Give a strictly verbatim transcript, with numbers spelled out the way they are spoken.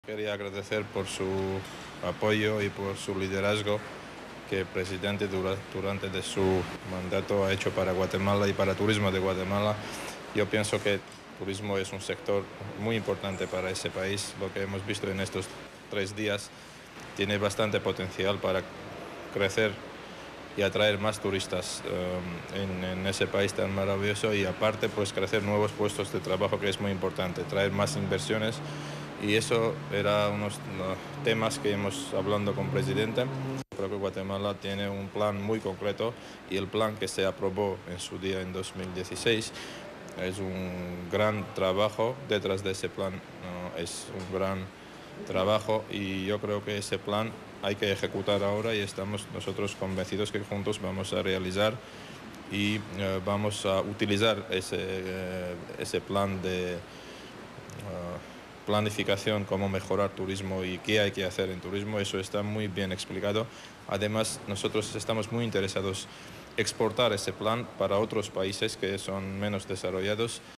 Quería agradecer por su apoyo y por su liderazgo que el presidente durante de su mandato ha hecho para Guatemala y para el turismo de Guatemala. Yo pienso que el turismo es un sector muy importante para ese país. Lo que hemos visto en estos tres días tiene bastante potencial para crecer y atraer más turistas um, en, en ese país tan maravilloso, y aparte pues crecer nuevos puestos de trabajo, que es muy importante, traer más inversiones. Y eso era unos no, temas que hemos hablando con el presidente. Creo que Guatemala tiene un plan muy concreto, y el plan que se aprobó en su día en dos mil dieciséis es un gran trabajo. Detrás de ese plan no, es un gran trabajo, y yo creo que ese plan hay que ejecutar ahora, y estamos nosotros convencidos que juntos vamos a realizar y uh, vamos a utilizar ese, uh, ese plan de uh, planificación, cómo mejorar turismo y qué hay que hacer en turismo. Eso está muy bien explicado. Además, nosotros estamos muy interesados en exportar ese plan para otros países que son menos desarrollados.